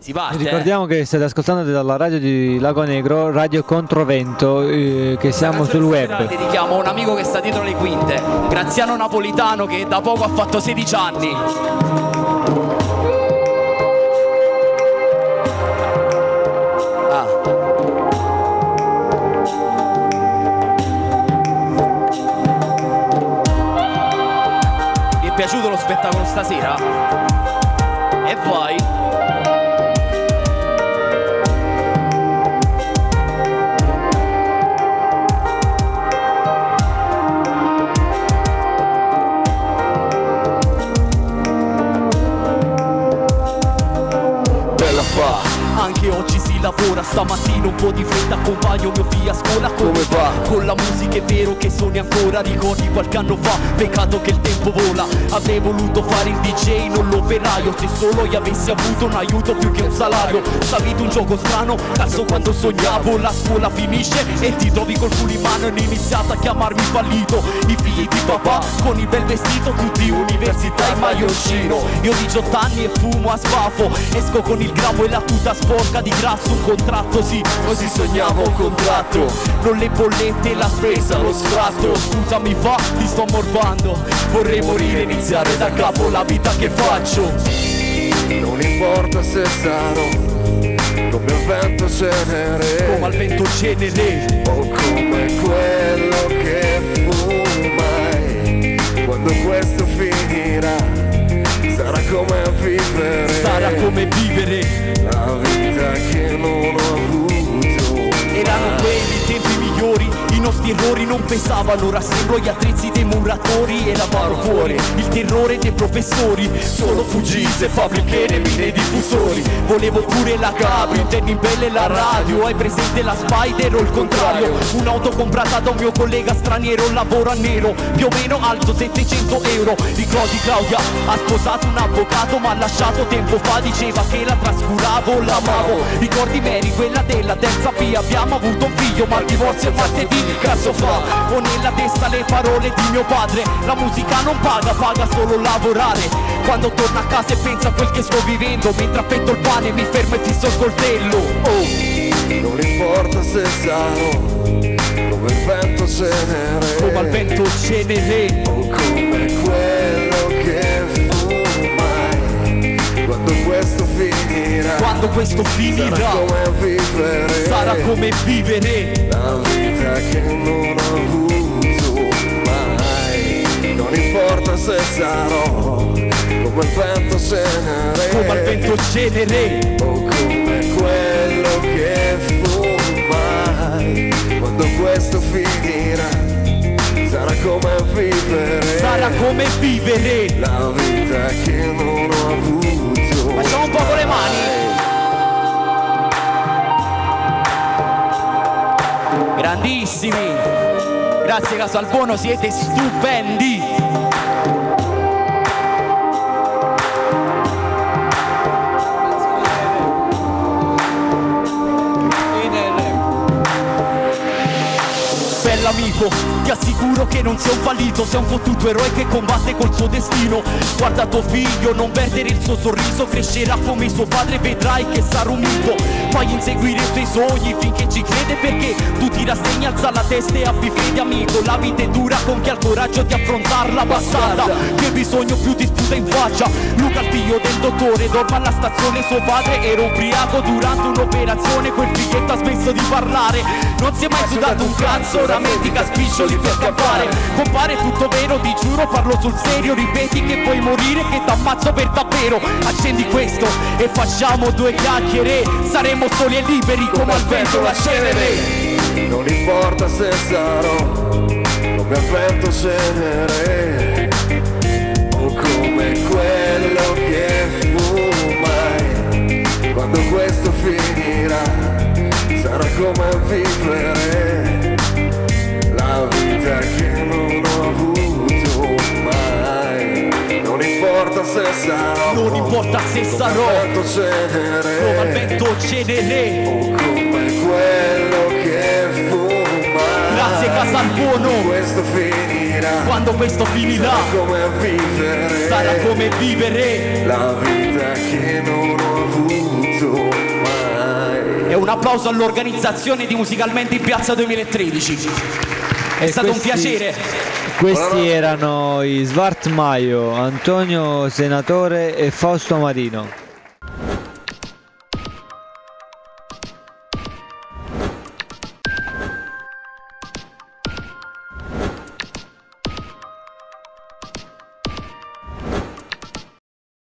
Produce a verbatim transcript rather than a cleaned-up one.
Si parte, ricordiamo eh? che state ascoltando dalla radio di Lago Negro, Radio Controvento, eh, che siamo sul web. Dedichiamo a un amico che sta dietro le quinte, Graziano Napolitano, che da poco ha fatto sedici anni. Ah. Vi è piaciuto lo spettacolo stasera? E vai! Anche oggi si lavora, stamattina un po' di fretta, accompagno mio figlio a scuola. Come va? Con la musica è vero che sogni ancora, ricordi qualche anno fa, peccato che il tempo vola. Avrei voluto fare il D J, non l'operaio, se solo io avessi avuto un aiuto più che un salario. Sapete un gioco strano, cazzo quando sognavo, la scuola finisce e ti trovi col culo in mano e hanno iniziato a chiamarmi fallito. I figli di papà con il bel vestito, tutti università e maglioncino. Io ho diciotto anni e fumo a sbafo, esco con il grabo e la tuta sporca di grasso. Un contratto, sì, così sognavo un contratto, non le bollette, la spesa, lo sfratto. Scusami fa, ti sto morbando, vorrei morire e iniziare da capo la vita che faccio. Non importa se sarò come il vento cenere, come al vento cenere, o come quello che fu mai. Quando questo finirà, sarà come vivere, sarà come vivere la vita che non ho avuto. Erano quelli i tempi migliori, i nostri errori non pesavano. Rassemblo gli attrezzi dei muratori e lavoro fuori il terrore dei professori. Solo fuggise, fabbriche e mine e diffusori. Volevo pure la Capri, interni belle la radio. Hai presente la Spider o il contrario? Un'auto comprata da un mio collega straniero, lavoro a nero, più o meno alto settecento euro. Ricordi Claudia, ha sposato un avvocato ma ha lasciato tempo fa, diceva che la trascuravo, l'amavo. Ricordi Mary, quella della terza via, abbiamo avuto un figlio ma il divorzio è martedì, cazzo fa? Ho nella testa le parole di mio padre, la musica non paga, paga solo lavorare. Quando torno a casa e penso a quel che sto vivendo, mentre affetto il pane mi fermo e fisso il coltello. Oh, non importa se sarò come il vento cenere, come al vento cenere, o come quello che fu mai. Quando questo finirà, quando questo finirà, sarà come vivere, sarà come vivere la vita che non ho avuto mai. Non importa se sarò come il vento cenere, come al vento cenere, o come quello che fu mai. Quando questo finirà, sarà come vivere, sarà come vivere la vita che non ho avuto. Facciamo un po' con le mani. Grandissimi. Grazie Casalbuono, siete stupendi. Amico, ti assicuro che non sei un fallito, sei un fottuto eroe che combatte col suo destino. Guarda tuo figlio, non perdere il suo sorriso, crescerà come suo padre, vedrai che sarà un mito. Fai inseguire i tuoi sogni finché ci crede, perché tu ti rassegni, alza la testa e abbi fede amico. La vita è dura con chi ha il coraggio di affrontarla passata, che bisogno più ti sputa in faccia. Luca il figlio del dottore dorme alla stazione, suo padre era ubriaco durante un'operazione. Quel figlietto ha smesso di parlare, non si è mai sudato un cazzo, rammentica spiccioli per scappare. Compare tutto vero, ti giuro, parlo sul serio. Ripeti che puoi morire, che t'ammazzo per davvero. Accendi questo e facciamo due chiacchiere, saremo soli e liberi come al vento la cenere. Non importa se sarò come al vento cenere, o come quello che fu mai. Quando questo finirà, sarà come vivere, la vita che non ho avuto mai. Non importa se sarò, non importa se sarò come al vento cenere, o come quello che fu mai. Grazie Casalbuono. Questo finirà, quando questo finirà, sarà come vivere, sarà come vivere la vita che non ho avuto applauso all'organizzazione di Musicalmente in Piazza duemilatredici. È E stato questi- un piacere. Questi erano i Svart Maio, Antonio Senatore e Fausto Marino.